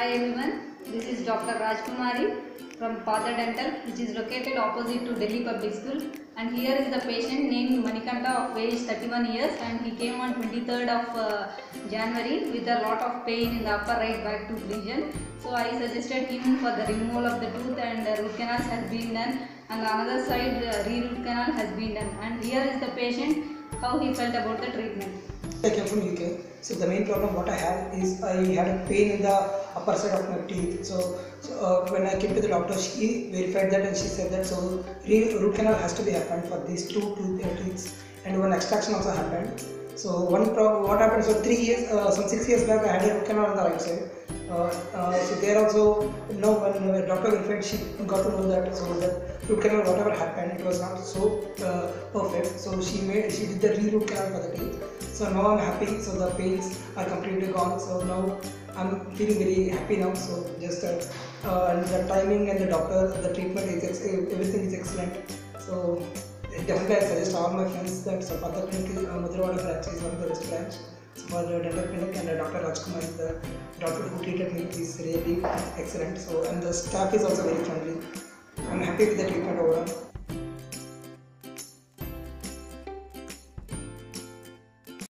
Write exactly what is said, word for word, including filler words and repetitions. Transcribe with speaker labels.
Speaker 1: Hi everyone, this is Doctor Rajkumari from Pada Dental, which is located opposite to Delhi Public School, and here is the patient named Manikanta of age thirty-one years, and he came on twenty-third of uh, January with a lot of pain in the upper right back tooth region. So I suggested him for the removal of the tooth, and uh, root canal has been done, and the another side uh, re-root canal has been done, and here is the patient how he felt about the treatment.
Speaker 2: I came from U K. So the main problem what I had is I had a pain in the upper side of my teeth. So, so uh, when I came to the doctor, she verified that and she said that so root canal has to be happened for these two tooth, uh, teeth, and one extraction also happened. So one problem what happened, so three years, uh, some six years back I had a root canal on the right side. Uh, uh, so there also, you know, when the doctor verified, she got to know that so that root canal whatever happened, it was not so uh, perfect. So she made she did the re-root canal for the teeth. So now I'm happy. So the pains are completely gone. So now I'm feeling very happy now. So just uh, uh, and the timing and the doctor, the treatment is ex everything is excellent. So definitely I suggest all my friends that so Pada Clinic, uh, Madhurwada branch is one of the best branch. So for the dental clinic, and uh, Doctor Rajkumar is the doctor who treated me is really excellent. So and the staff is also very friendly. I'm happy with the treatment overall.